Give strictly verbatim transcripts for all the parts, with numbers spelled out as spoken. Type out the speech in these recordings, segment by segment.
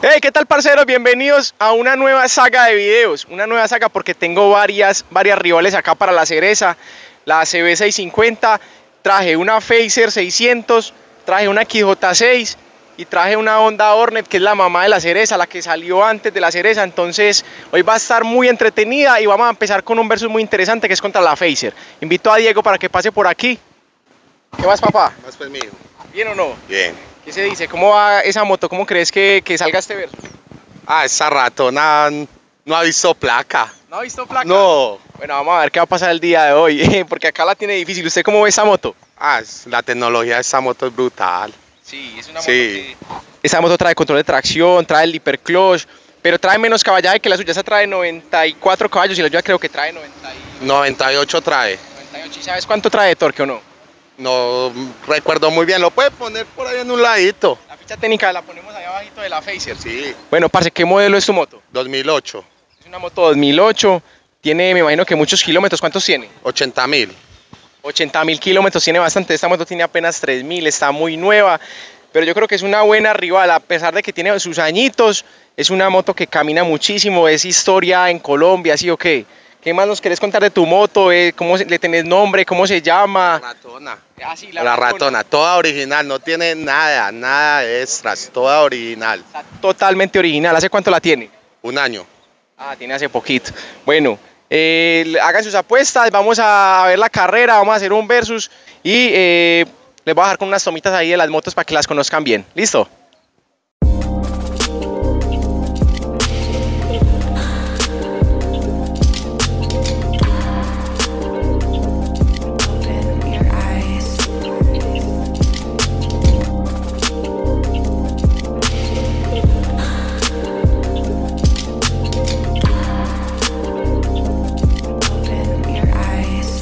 Hey, ¿qué tal, parceros? Bienvenidos a una nueva saga de videos. Una nueva saga porque tengo varias, varias rivales acá para la cereza. La C B seiscientos cincuenta, traje una Phaser seiscientos, traje una X J seis y traje una Honda Hornet, que es la mamá de la cereza, la que salió antes de la cereza. Entonces hoy va a estar muy entretenida y vamos a empezar con un versus muy interesante que es contra la Phaser. Invito a Diego para que pase por aquí. ¿Qué más, papá? Más pues mío. ¿Bien o no? Bien. ¿Qué se dice? ¿Cómo va esa moto? ¿Cómo crees que, que salga este versus? Ah, esa ratona no ha visto placa. ¿No ha visto placa? No. Bueno, vamos a ver qué va a pasar el día de hoy, porque acá la tiene difícil. ¿Usted cómo ve esa moto? Ah, la tecnología de esa moto es brutal. Sí, es una moto Sí. que... Esa moto trae control de tracción, trae el hiperclutch, pero trae menos caballaje que la suya. Esa trae noventa y cuatro caballos y la suya creo que trae noventa y... noventa y ocho trae. noventa y ocho. ¿Y sabes cuánto trae de torque o no? No recuerdo muy bien, lo puede poner por ahí en un ladito. La ficha técnica la ponemos ahí abajito de la Phaser. Sí. Bueno, parce, ¿qué modelo es tu moto? dos mil ocho. Es una moto dos mil ocho, tiene, me imagino que muchos kilómetros. ¿Cuántos tiene? ochenta mil. ochenta mil kilómetros, tiene bastante. Esta moto tiene apenas tres mil, está muy nueva, pero yo creo que es una buena rival, a pesar de que tiene sus añitos. Es una moto que camina muchísimo, es historia en Colombia, ¿sí o qué? ¿Qué más nos querés contar de tu moto? Eh, ¿Cómo se- le tenés nombre? ¿Cómo se llama? Ratona. Ah, sí, La, ratona, toda original, no tiene nada, nada de extras, toda original. Está totalmente original. ¿Hace cuánto la tiene? Un año. Ah, tiene hace poquito. Bueno, eh, hagan sus apuestas, vamos a ver la carrera, vamos a hacer un versus y eh, les voy a dejar con unas tomitas ahí de las motos para que las conozcan bien. ¿Listo? Open your eyes. Open your eyes.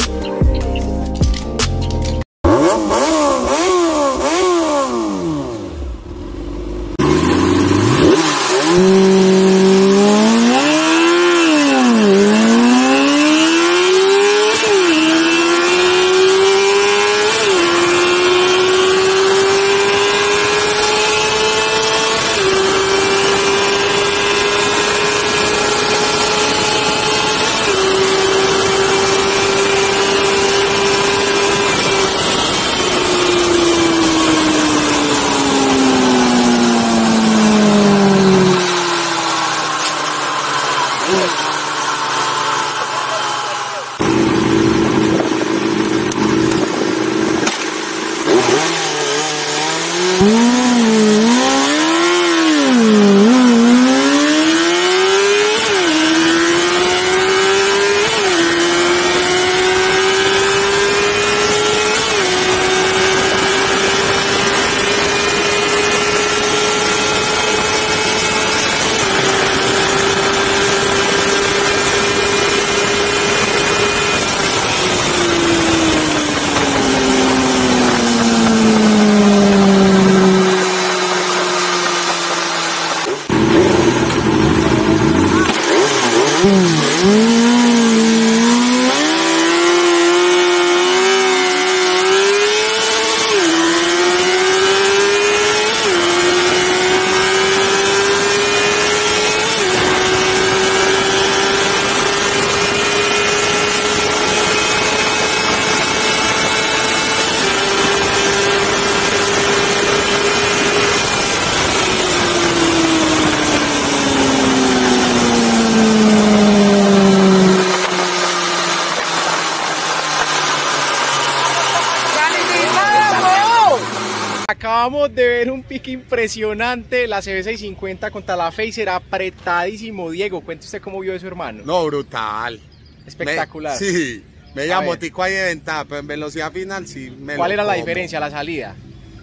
Acabamos de ver un pique impresionante, la C B seiscientos cincuenta contra la Phaser, apretadísimo. Diego, cuente usted cómo vio eso, hermano. No, brutal. Espectacular. Me- sí, media A ver. motico ahí de ventaja, pero en velocidad final sí me ¿Cuál lo era la como. diferencia, la salida?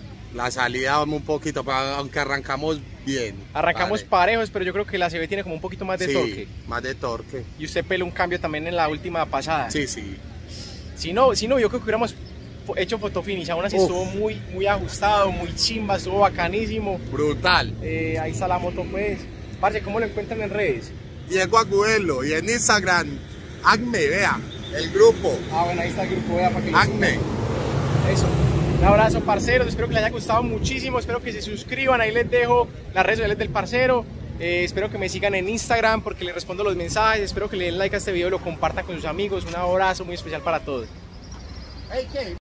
La salida un poquito, pero aunque arrancamos bien. Arrancamos Vale. parejos, pero yo creo que la C B tiene como un poquito más de Sí, torque. más de torque. Y usted peló un cambio también en la última pasada. Sí, sí. Si no, si no, yo creo que hubiéramos fo- hecho fotofinish. Aún así Uf. estuvo muy, muy ajustado, muy chimba, estuvo bacanísimo. Brutal. Eh, ahí está la moto, pues. Parce, ¿cómo lo encuentran en redes? Diego Agudelo y en Instagram, Acme, vea, el grupo, Ah, bueno, ahí está el grupo, vea, para que lo Acme. sigan. Eso. Un abrazo, parceros, espero que les haya gustado muchísimo, espero que se suscriban, ahí les dejo las redes sociales del parcero. Eh, espero que me sigan en Instagram porque les respondo los mensajes, espero que le den like a este video y lo compartan con sus amigos. Un abrazo muy especial para todos.